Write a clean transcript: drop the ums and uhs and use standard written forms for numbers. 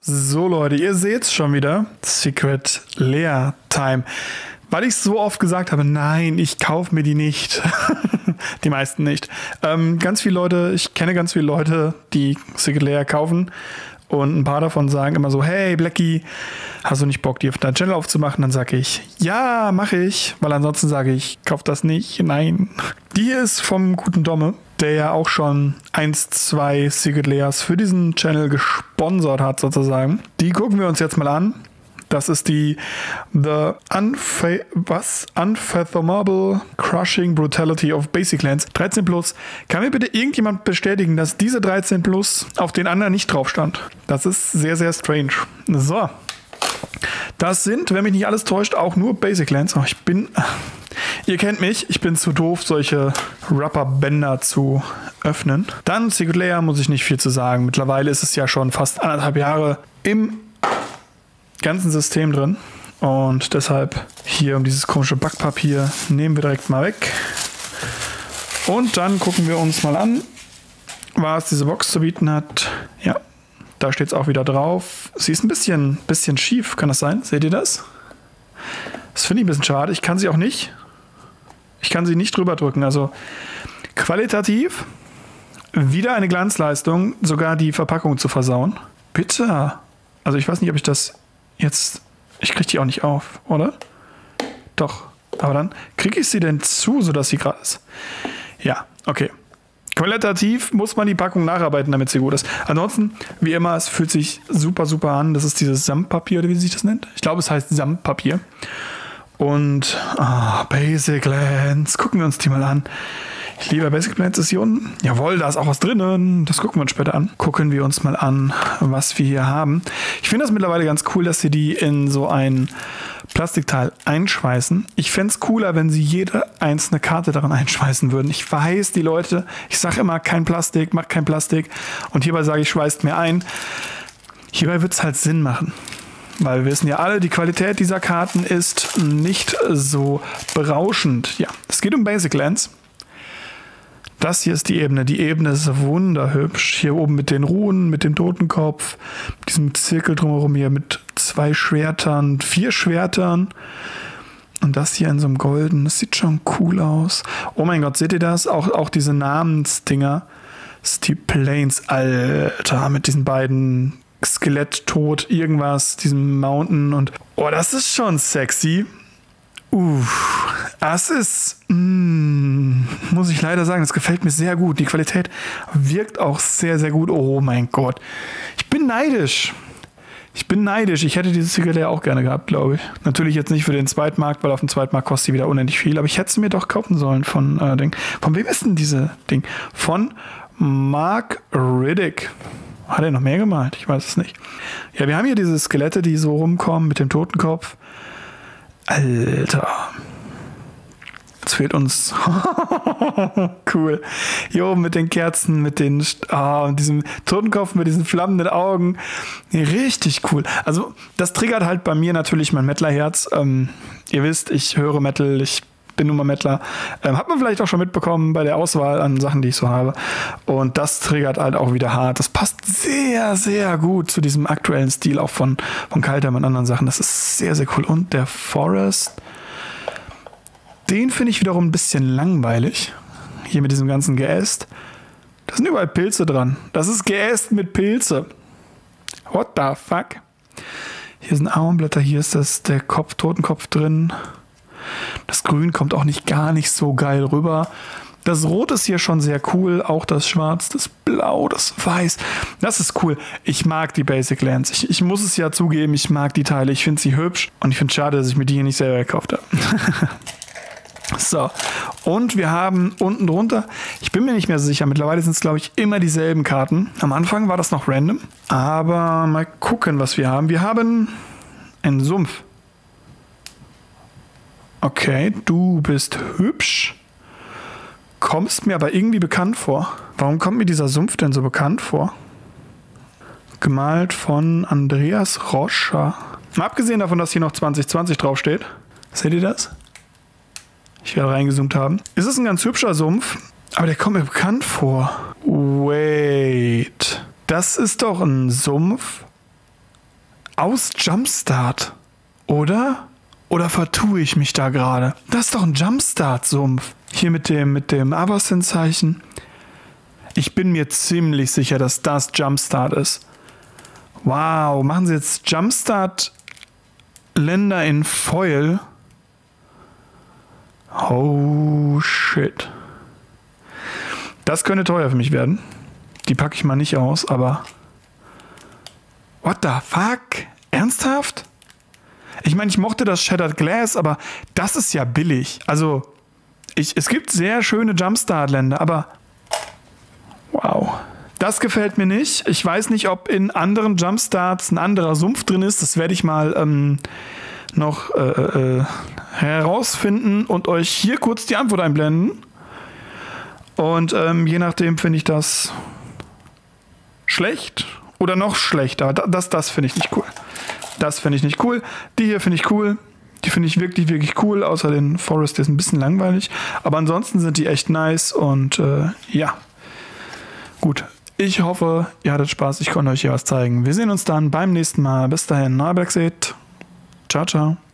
So Leute, ihr seht es schon wieder. Secret Lair Time. Weil ich so oft gesagt habe, nein, ich kaufe mir die nicht. Die meisten nicht. Ich kenne ganz viele Leute, die Secret Lair kaufen. Und ein paar davon sagen immer so, hey Blackie, hast du nicht Bock, die auf deinen Channel aufzumachen? Dann sage ich, ja, mache ich. Weil ansonsten sage ich, kauf das nicht, nein. Die hier ist vom guten Domme, der ja auch schon 2 Secret Lairs für diesen Channel gesponsert hat sozusagen. Die gucken wir uns jetzt mal an. Das ist die Unfathomable Crushing Brutality of Basic Lands 13 Plus. Kann mir bitte irgendjemand bestätigen, dass diese 13 Plus auf den anderen nicht drauf stand? Das ist sehr, sehr strange. So. Das sind, wenn mich nicht alles täuscht, auch nur Basic Lands. Oh, ihr kennt mich, ich bin zu doof, solche Rubberbänder zu öffnen. Dann Secret Lair, muss ich nicht viel zu sagen. Mittlerweile ist es ja schon fast 1,5 Jahre im ganzen System drin. Und deshalb hier um dieses komische Backpapier nehmen wir direkt mal weg. Und dann gucken wir uns mal an, was diese Box zu bieten hat. Ja, da steht es auch wieder drauf. Sie ist ein bisschen schief, kann das sein? Seht ihr das? Das finde ich ein bisschen schade. Ich kann sie auch nicht. Ich kann sie nicht drüber drücken. Also qualitativ wieder eine Glanzleistung, sogar die Verpackung zu versauen. Bitte. Also ich weiß nicht, ob ich das jetzt... Ich kriege die auch nicht auf, oder? Doch. Aber dann kriege ich sie denn zu, sodass sie gerade ist. Ja, okay. Qualitativ muss man die Packung nacharbeiten, damit sie gut ist. Ansonsten, wie immer, es fühlt sich super, super an. Das ist dieses Samtpapier, oder wie sich das nennt. Ich glaube, es heißt Samtpapier. Und Basic Lands. Gucken wir uns die mal an. Ich liebe Basic Lands, ist hier unten. Jawohl, da ist auch was drinnen. Das gucken wir uns später an. Gucken wir uns mal an, was wir hier haben. Ich finde das mittlerweile ganz cool, dass sie die in so ein Plastikteil einschweißen. Ich fände es cooler, wenn sie jede einzelne Karte daran einschweißen würden. Ich weiß, die Leute, ich sage immer, kein Plastik, macht kein Plastik. Und hierbei sage ich, schweißt mir ein. Hierbei wird es halt Sinn machen. Weil wir wissen ja alle, die Qualität dieser Karten ist nicht so berauschend. Ja, es geht um Basic Lands. Das hier ist die Ebene. Die Ebene ist wunderhübsch. Hier oben mit den Runen, mit dem Totenkopf, mit diesem Zirkel drumherum hier mit 2 Schwertern, 4 Schwertern. Und das hier in so einem Golden, das sieht schon cool aus. Oh mein Gott, seht ihr das? Auch diese Namensdinger. Das ist die Plains, Alter, mit diesen beiden Skelett, Tod, irgendwas, diesem Mountain und... Oh, das ist schon sexy. Das ist, muss ich leider sagen, das gefällt mir sehr gut. Die Qualität wirkt auch sehr, sehr gut. Oh mein Gott. Ich bin neidisch. Ich hätte dieses Secret Lair auch gerne gehabt, glaube ich. Natürlich jetzt nicht für den Zweitmarkt, weil auf dem Zweitmarkt kostet sie wieder unendlich viel. Aber ich hätte sie mir doch kaufen sollen von Von wem ist denn diese Ding? Von Mark Riddick. Hat er noch mehr gemalt? Ich weiß es nicht. Ja, wir haben hier diese Skelette, die so rumkommen mit dem Totenkopf. Alter. Jetzt fehlt uns... Cool. Hier oben mit den Kerzen, mit den... und diesem Totenkopf mit diesen flammenden Augen. Richtig cool. Also das triggert halt bei mir natürlich mein Mettlerherz. Ihr wisst, ich höre Metal, ich bin nun mal Mettler. Hat man vielleicht auch schon mitbekommen bei der Auswahl an Sachen, die ich so habe. Und das triggert halt auch wieder hart. Das passt sehr, sehr gut zu diesem aktuellen Stil, auch von Kaldheim und anderen Sachen. Das ist sehr, sehr cool. Und der Forest, den finde ich wiederum ein bisschen langweilig. Hier mit diesem ganzen Geäst. Da sind überall Pilze dran. Das ist Geäst mit Pilze. What the fuck? Hier sind Ahornblätter, hier ist der Totenkopf drin. Das Grün kommt auch gar nicht so geil rüber. Das Rot ist hier schon sehr cool. Auch das Schwarz, das Blau, das Weiß. Das ist cool. Ich mag die Basic Lands. Ich muss es ja zugeben, ich mag die Teile. Ich finde sie hübsch. Und ich finde es schade, dass ich mir die hier nicht selber gekauft habe. So. Und wir haben unten drunter, ich bin mir nicht mehr so sicher, mittlerweile sind es, glaube ich, immer dieselben Karten. Am Anfang war das noch random. Aber mal gucken, was wir haben. Wir haben einen Sumpf. Okay, du bist hübsch, kommst mir aber irgendwie bekannt vor. Warum kommt mir dieser Sumpf denn so bekannt vor? Gemalt von Andreas Roscher. Mal abgesehen davon, dass hier noch 2020 draufsteht. Seht ihr das? Ich werde reingezoomt haben. Es ist ein ganz hübscher Sumpf, aber der kommt mir bekannt vor. Wait. Das ist doch ein Sumpf aus Jumpstart, oder? Oder vertue ich mich da gerade? Das ist doch ein Jumpstart-Sumpf. Hier mit dem Avacyn-Zeichen. Ich bin mir ziemlich sicher, dass das Jumpstart ist. Wow, machen sie jetzt Jumpstart-Länder in Foil? Oh, shit. Das könnte teuer für mich werden. Die packe ich mal nicht aus, aber... What the fuck? Ernsthaft? Ich meine, ich mochte das Shattered Glass, aber das ist ja billig. Also, es gibt sehr schöne Jumpstart-Länder, aber... Wow. Das gefällt mir nicht. Ich weiß nicht, ob in anderen Jumpstarts ein anderer Sumpf drin ist. Das werde ich mal noch herausfinden und euch hier kurz die Antwort einblenden. Und je nachdem finde ich das schlecht oder noch schlechter. Das finde ich nicht cool. Das finde ich nicht cool. Die hier finde ich cool. Die finde ich wirklich, wirklich cool. Außer den Forest, der ist ein bisschen langweilig. Aber ansonsten sind die echt nice und ja. Gut. Ich hoffe, ihr hattet Spaß. Ich konnte euch hier was zeigen. Wir sehen uns dann beim nächsten Mal. Bis dahin, Neuberg seht. Ciao, ciao.